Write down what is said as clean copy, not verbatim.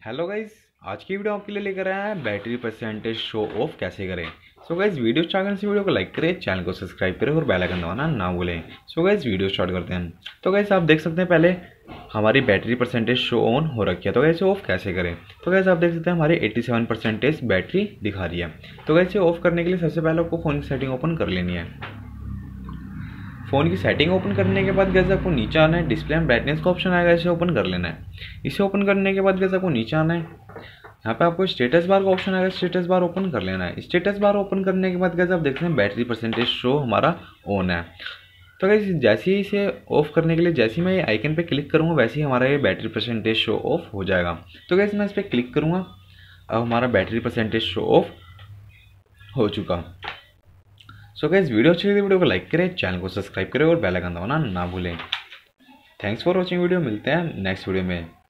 Hello guys, आज की video आपके लिए लेकर आया है बैटरी परसेंटेज शो ऑफ कैसे करें। सो गाइज वीडियो स्टार्ट करने से वीडियो को लाइक करें, चैनल को सब्सक्राइब करें और बेल आइकन दबाना ना भूलें। सो गाइज वीडियो स्टार्ट करते हैं। तो गाइज आप देख सकते हैं पहले हमारी बैटरी परसेंटेज शो ऑन हो रखी है। तो गाइज ऑफ कैसे करें। तो गाइज आप देख सकते हैं हमारी 87% बैटरी दिखा रही है। तो गाइज ऑफ करने के लिए सबसे पहले आपको फ़ोन की सेटिंग ओपन कर लेनी है। फ़ोन की सेटिंग ओपन करने के बाद गैस आपको नीचे आना है, डिस्प्ले एंड ब्राइटनेस का ऑप्शन आएगा, इसे ओपन कर लेना है। इसे ओपन करने के बाद गैस आपको नीचे आना है, यहाँ पे आपको स्टेटस बार का ऑप्शन आएगा, स्टेटस बार ओपन कर लेना है। स्टेटस बार ओपन करने के बाद गैस आप देखते हैं बैटरी परसेंटेज शो हमारा ऑन है। तो गैस जैसे ही इसे ऑफ करने के लिए जैसे ही मैं ये आइकन पे क्लिक करूँगा वैसे ही हमारा ये बैटरी परसेंटेज शो ऑफ हो जाएगा। तो गैस मैं इस पर क्लिक करूँगा, अब हमारा बैटरी परसेंटेज शो ऑफ हो चुका। सो गाइस वीडियो अच्छी लगी वीडियो को लाइक करें, चैनल को सब्सक्राइब करें और बेल आइकन दबाना ना भूलें। थैंक्स फॉर वॉचिंग वीडियो, मिलते हैं नेक्स्ट वीडियो में।